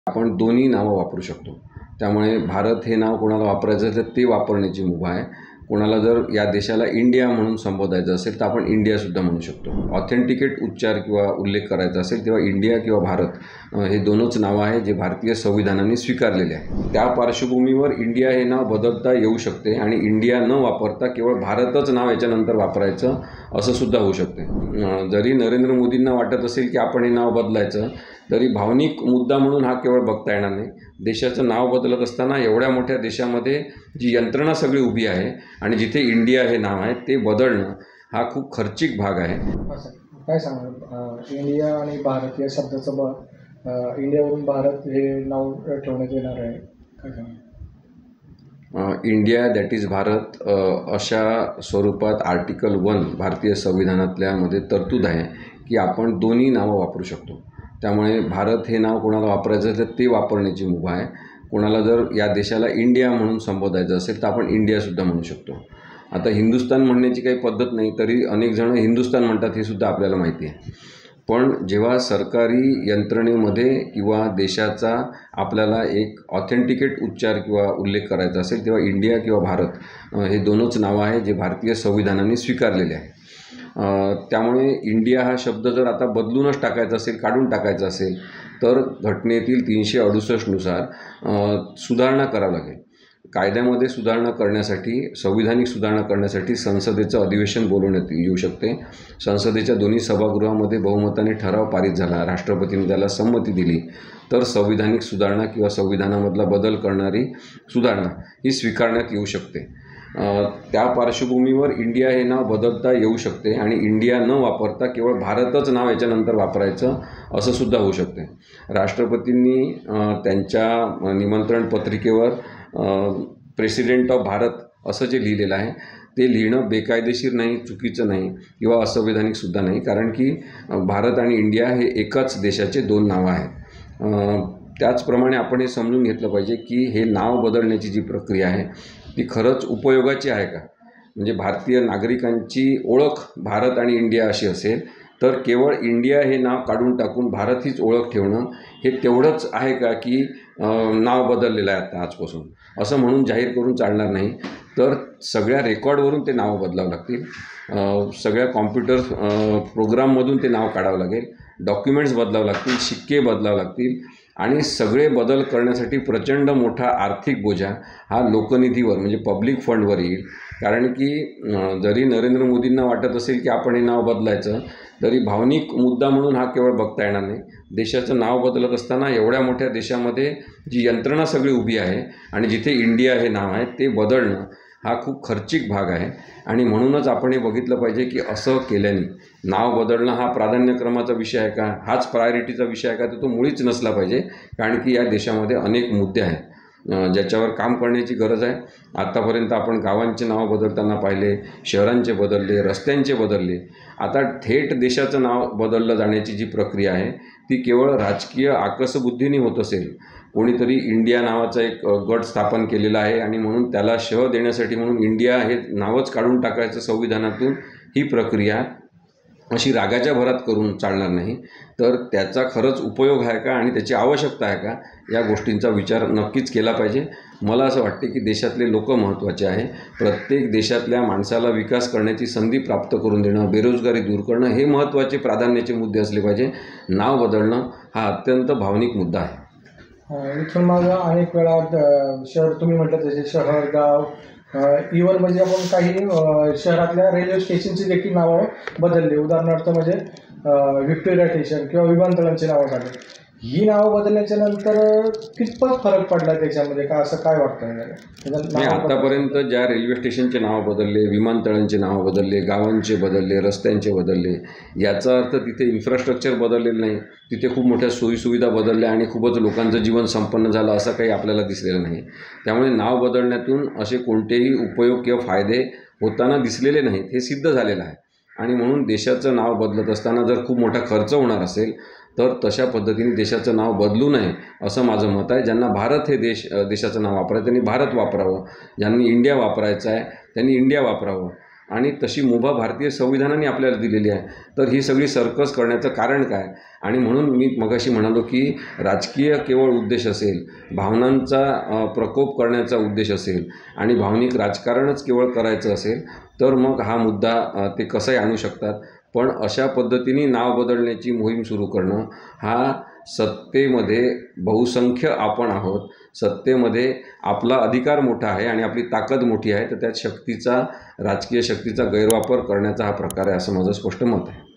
आपण दोन्ही नावं वापरू शकतो. त्यामुळे भारत हे नाव कोणाला वापरायचं तर ते वापरण्याची मुभा आहे. कोणाला जर या देशाला इंडिया म्हणून संबोधायचं असेल तर आपण इंडियासुद्धा म्हणू शकतो. ऑथेंटिकेट उच्चार किंवा उल्लेख करायचा असेल तेव्हा इंडिया किंवा भारत हे दोनच नावं आहे जे भारतीय संविधानाने स्वीकारलेले आहे. त्या पार्श्वभूमीवर इंडिया हे नाव बदलता येऊ शकते आणि इंडिया न वापरता केवळ भारतच नाव याच्यानंतर वापरायचं असं सुद्धा होऊ शकते. जरी नरेंद्र मोदींना वाटत असेल की आपण हे नाव बदलायचं तरी भावनिक मुद्दा म्हणून हा केवळ बघता येणार नाही. देशाचं नाव बदलत असताना एवढ्या मोठ्या देशामध्ये जी यंत्रणा सगळी उभी आहे आणि जिथे इंडिया हे नाव आहे ते बदलणं हा खूप खर्चिक भाग आहे. काय सांगा इंडिया आणि भारत या शब्दाचं इंडियावरून भारत हे नाव ठेवण्यात येणार आहे, काय सांगा? इंडिया दॅट इज भारत अशा स्वरूपात आर्टिकल 1 भारतीय संविधानातल्यामध्ये तरतूद आहे की आपण दोन्ही नावं वापरू शकतो. त्यामुळे भारत हे नाव कोणाला वापरायचं तर ते वापरण्याची मुभा आहे. कोणाला जर या देशाला इंडिया म्हणून संबोधायचं असेल तर आपण इंडियासुद्धा म्हणू शकतो. आता हिंदुस्तान म्हणण्याची काही पद्धत नाही तरी अनेक जण हिंदुस्तान म्हणतात हे सुद्धा आपल्याला माहिती आहे. पण जेव्हा सरकारी यंत्रणेमध्ये किंवा देशाचा आपल्याला एक ऑथेंटिकेट उच्चार किंवा उल्लेख करायचा असेल तेव्हा इंडिया किंवा भारत हे दोनच नावं आहे जे भारतीय संविधानाने स्वीकारलेले आहे. त्यामुळे इंडिया हा शब्द जर आता बदलूनच टाकायचा असेल, काढून टाकायचा असेल तर घटनेतील 368 नुसार सुधारणा करावं लागेल. कायद्यामध्ये सुधारणा करण्यासाठी, संविधानिक सुधारणा करण्यासाठी संसदेचं अधिवेशन बोलवण्यात येऊ शकते. संसदेच्या दोन्ही सभागृहामध्ये बहुमताने ठराव पारित झाला, राष्ट्रपतींनी त्याला संमती दिली तर संविधानिक सुधारणा किंवा संविधानामधला बदल करणारी सुधारणा ही स्वीकारण्यात येऊ शकते. त्या पार्श्वभूमीवर इंडिया हे नाव बदलता येऊ शकते आणि इंडिया न वापरता केवळ भारतच नाव याच्यानंतर वापरायचं असं सुद्धा होऊ शकते. राष्ट्रपतींनी त्यांच्या निमंत्रण पत्रिकेवर प्रेसिडेंट ऑफ भारत असं जे लिहिलेलं आहे ते लिहिणं बेकायदेशीर नाही, चुकीचं नाही किंवा असंवैधानिकसुद्धा नाही, कारण की भारत आणि इंडिया हे एकाच देशाचे दोन नावं आहेत. त्याचप्रमाणे आपण हे समजून घेतलं पाहिजे की हे नाव बदलण्याची जी प्रक्रिया आहे ती खरंच उपयोगाची आहे का? म्हणजे भारतीय नागरिकांची ओळख भारत आणि इंडिया अशी असेल तर केवळ इंडिया हे नाव काढून टाकून भारत हीच ओळख ठेवणं हे तेवढंच आहे का की नाव बदललेलं आहे आता आजपासून असं म्हणून जाहीर करून चालणार नाही. तर सगळ्या रेकॉर्डवरून ते नावं बदलावं लागतील, सगळ्या कॉम्प्युटर प्रोग्राममधून ते नाव काढावं लागेल, डॉक्युमेंट्स बदलावं लागतील, शिक्के बदलावं लागतील आणि सगळे बदल करण्यासाठी प्रचंड मोठा आर्थिक बोजा हा लोकनिधीवर म्हणजे पब्लिक फंडवर येईल. कारण की जरी नरेंद्र मोदींना वाटत असेल की आपण हे नाव बदलायचं तरी भावनिक मुद्दा म्हणून हा केवळ बघता येणार नाही. देशाचं नाव बदलत असताना एवढ्या मोठ्या देशामध्ये जी यंत्रणा सगळी उभी आहे आणि जिथे इंडिया हे नाव आहे ते बदलणं हा खूप खर्चिक भाग आहे आणि म्हणूनच आपण हे बघितलं पाहिजे की असं केल्याने नाव बदलणं हा प्राधान्यक्रमाचा विषय आहे का, हाच प्रायोरिटीचा विषय आहे का, तर तो मुळीच नसला पाहिजे. कारण की या देशामध्ये अनेक मुद्दे आहेत ज्याच्यावर काम करण्याची गरज आहे. आत्तापर्यंत आपण गावांचे नाव बदलताना पाहिले, शहरांचे बदलले, रस्त्यांचे बदलले. आता थेट देशाचं नाव बदललं जाण्याची जी प्रक्रिया आहे ती केवळ राजकीय आकसबुद्धीने होत असेल, कोणीतरी इंडिया नावाचा एक गट स्थापन केलेला आहे आणि म्हणून त्याला शह देण्यासाठी म्हणून इंडिया हे नावच काढून टाकायचं संविधानातून, ही प्रक्रिया अशी रागाच्या भरात करून चालणार नाही. तर त्याचा खरंच उपयोग आहे का आणि त्याची आवश्यकता आहे का या गोष्टींचा विचार नक्कीच केला पाहिजे. मला असं वाटते की देशातले लोक महत्त्वाचे आहे. प्रत्येक देशातल्या माणसाला विकास करण्याची संधी प्राप्त करून देणं, बेरोजगारी दूर करणं हे महत्त्वाचे प्राधान्याचे मुद्दे असले पाहिजे. नाव बदलणं हा अत्यंत भावनिक मुद्दा आहे. इथून माझं अनेक वेळा शहर तुम्ही म्हटलं तसे शहर, गाव, इव्हन म्हणजे आपण काही शहरातल्या रेल्वे स्टेशनची देखील नावं बदलली. उदाहरणार्थ म्हणजे व्हिक्टोरिया स्टेशन किंवा विमानतळांची नावं झाली. ही नावं बदलल्याच्या नंतर कितपत फरक पडला त्याच्यामध्ये का, असं काय वाटतं? नाही, आतापर्यंत ज्या रेल्वे स्टेशनचे नावं बदलले, विमानतळांचे नावं बदलले, गावांचे बदलले, रस्त्यांचे बदलले, याचा अर्थ तिथे इन्फ्रास्ट्रक्चर बदललेलं नाही, तिथे खूप मोठ्या सोयीसुविधा बदलल्या आणि खूपच लोकांचं जीवन संपन्न झालं असं काही आपल्याला दिसलेलं नाही. त्यामुळे नाव बदलण्यातून असे कोणतेही उपयोग किंवा फायदे होताना दिसलेले नाहीत हे सिद्ध झालेलं आहे. आणि म्हणून देशाचं नाव बदलत असताना जर खूप मोठा खर्च होणार असेल तर तशा पद्धतीने देशाचं नाव बदलू नये असं माझं मत आहे. ज्यांना भारत हे देशाचं नाव वापरायचं त्यांनी भारत वापरावं, ज्यांनी इंडिया वापरायचं आहे त्यांनी इंडिया वापरावं. आणि तशी मुभा भारतीय संविधानाने आपल्याला दिलेली आहे. तर ही सगळी सर्कस करण्याचं कारण काय? आणि म्हणून मी मगाशी म्हणालो की राजकीय केवळ उद्देश असेल, भावनांचा प्रकोप करण्याचा उद्देश असेल आणि भावनिक राजकारणच केवळ करायचं असेल तर मग हा मुद्दा ते कसंही आणू शकतात. पण अशा पद्धतीने नाव बदलण्याची मोहीम सुरू करणं हा सत्तेमध्ये बहुसंख्य आपण आहोत, सत्तेमध्ये आपला अधिकार मोठा आहे आणि आपली ताकद मोठी आहे, तर त्यात राजकीय शक्तीचा गैरवापर करण्याचा हा प्रकार आहे असं माझं स्पष्ट मत आहे.